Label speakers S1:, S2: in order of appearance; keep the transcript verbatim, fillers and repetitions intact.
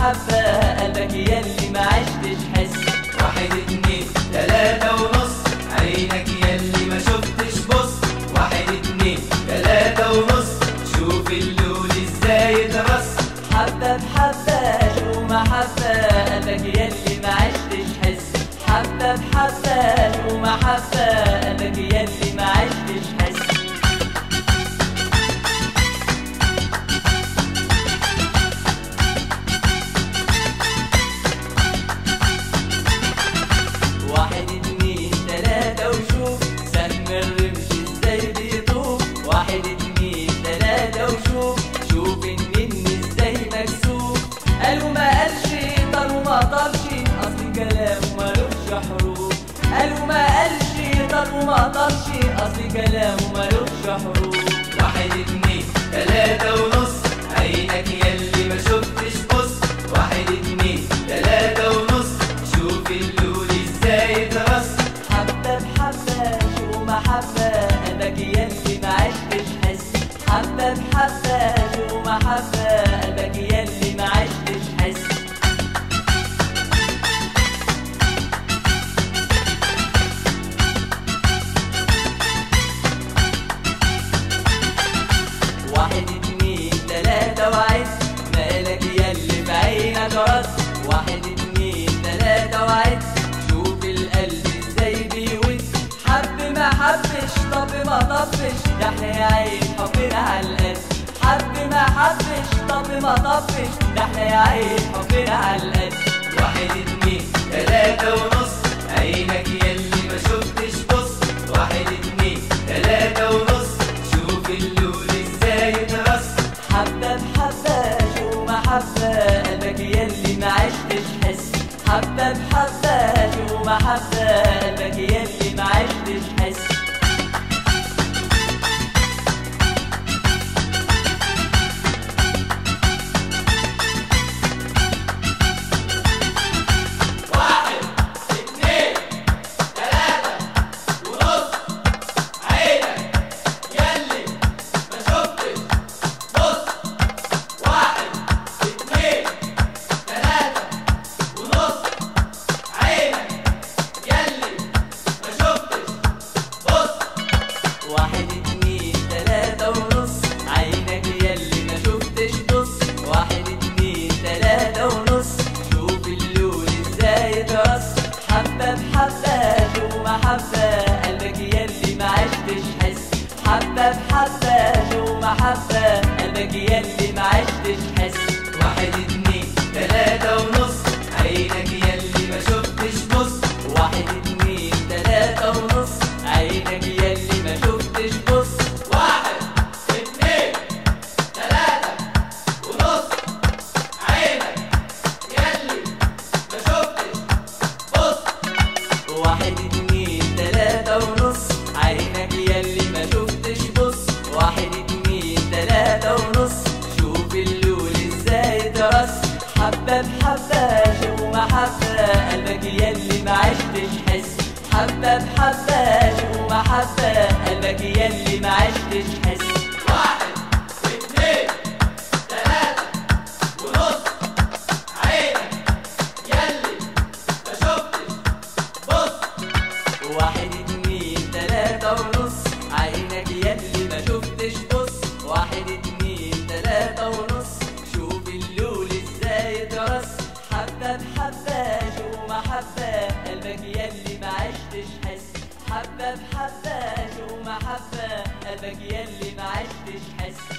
S1: ومحبة قلبك يلي ما عشتش حس.
S2: واحد اتنين تلاتة ونص عينك يلي ما شفتش بص. واحد اتنين تلاتة ونص شوف اللول ازاي اترص.
S1: حبة بحبة شو محبة قلبك يلي ما عشتش حس. حبة بحبة شو محبة قلبك يلي ما عشتش حس. واحد اتنين تلاتة وشوف سهم الرمش ازاي بيطوف. واحد اتنين تلاتة وشوف شوف النن ازاي مكسوف. قالوا ما قالش طار وما طارش اصل كلامه مالوش حروف. قالوا ما قالش طار وما طارش اصل كلامه مالوش حروف.
S2: واحد اتنين تلاتة ونص عينك يلي ما شفتش بص. واحد اتنين تلاتة ونص شوف اللول ازاي اترص.
S1: حبة بحبة شو محبة قلبك يلي ما عشتش حس. حبة بحبة شو محبة قلبك يلي ما عشتش حس. واحد اتنين تلاتة وعد مالك يلي بعينك رد. واحد اتنين تلاتة وعد شوف القلب ازاي بيود. حب ما حبش طب ما طبش ده احنا يا عين حبنا عالقد. حب ما حبش طب ما طبش ده احنا يا عين حبنا عالقد.
S2: واحد اتنين تلاتة ونص عينك يلي ما شفتش بص. واحد اتنين تلاتة ونص شوف اللول ازاي اترص.
S1: حبة بحبة شو محبة قلبك يلي ما عشتش حس. حبة بحبة شو محبة قلبك يلي ما عشتش حس.
S2: واحد اتنين تلاتة ونص عينك يلي ما شفتش بص. واحد اتنين تلاتة ونص عينك يلي ما شفتش بص.
S1: واحد اتنين تلاتة ونص عينك يلي ما شفتش بص. واحد اتنين تلاتة ونص شوف اللون ازاي اترص. حبة بحبة شو محبة قلبك يلي ما عشتش حس. حبة بحبة شو محبة قلبك يلي ما عشتش حس.
S2: واحد اتنين تلاتة ونص عينك يلي ما شفتش بص.
S1: واحد اتنين تلاتة ونص عينك يلي ما شفتش بص.
S2: واحد اتنين تلاتة ونص عينك يلي ما شفتش بص.
S1: واحد اتنين تلاتة ونص عينك يلي ما شفتش بص. واحد اتنين تلاتة ونص شوف اللول ازاي اترص. حبة بحبة شو محبة قلبك يلي ما عشتش حس. حبة بحبة شو محبة قلبك يلي ما عشتش حس.
S2: واحد اتنين تلاتة ونص عينك يلي ما شفتش بص.
S1: واحد اتنين تلاتة ونص عينك يلي ما شفتش بص. واحد اتنين تلاتة ونص شوف اللول ازاي اترص. حبة بحبة شو محبة قلبك يلي ما عشتش حس. حبة بحبة شو محبة قلبك يلي ما عشتش حس.